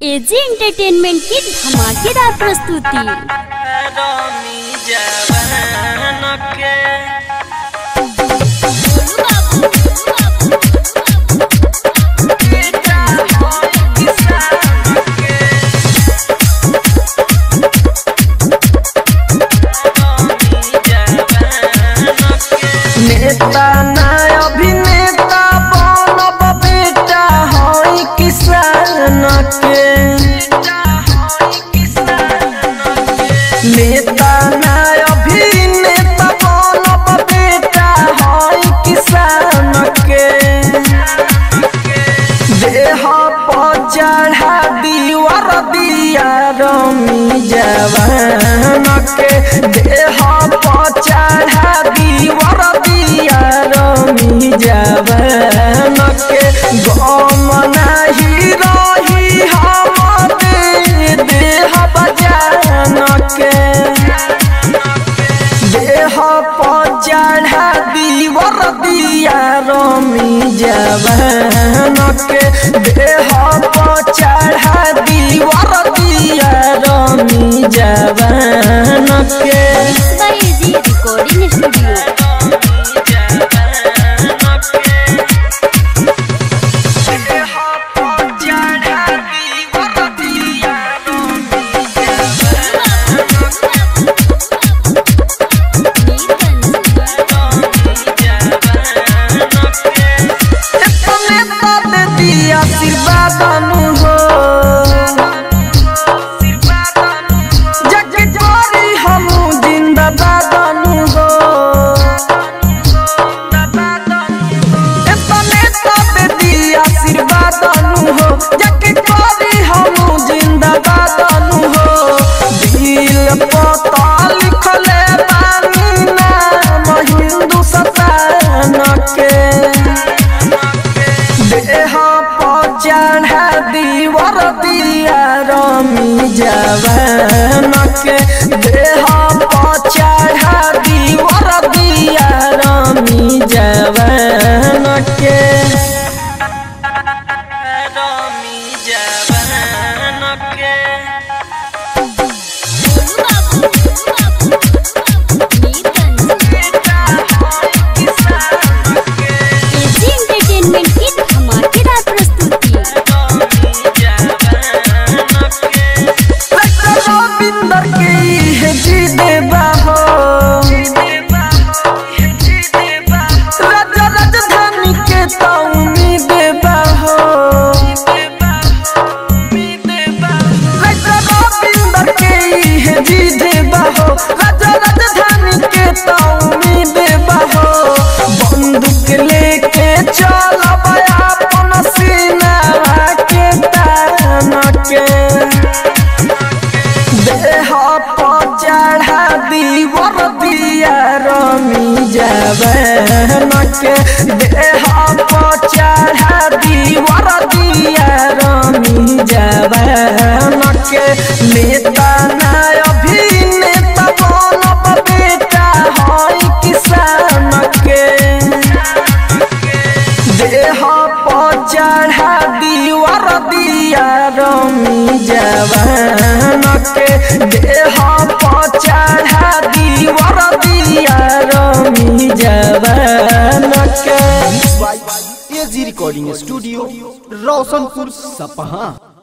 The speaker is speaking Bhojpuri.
एजी एंटरटेनमेंट की धमाकेदार प्रस्तुति। नेता ना अभिनेता बनब बेटा हई किसान के। नेता ना अभिनेता बनब बेटा हई किसान के। देह पर चढ़ा दीवार दिया रमी जवान के। देह पर चढ़ा दीवार दिया रमी जवान के। गम नहीं रही हम देह बजान के। देह पर चढ़ा दीवार दिया रमी जवान के। देह पर चढ़ा दीवार दिया रमी जवान के। एजी रिकॉर्डिंग स्टूडियो। चढ़ा दीवार दिया रमी जवान के। देह पर चढ़ा दीवार दिया रमी जवान के। रमी जवान के। एजी एंटरटेनमेंट की धमाकेदार प्रस्तुति। रविंदर के है जी देवा हो। राजा राजधानी के तो उम्मीद देवा हो। रविंदर के है जी देवा हो। राजा राजधानी के तो उम्मीद देवा हो। बंदूक लेके चलब अपन सीना के तान के। देह पर चढ़ा दीवार दिया रमी जवान के। देह पर चढ़ा दीवार दिया रमी जवान के। नेता ना अभिनेता बनब बेटा हई किसान के। देह पर चढ़ा दीवार दिया रमी जवान के। देह पर चढ़ा दीवार दिया रमी जवान के। एजी रिकॉर्डिंग स्टूडियो रोशनपुर सपहा।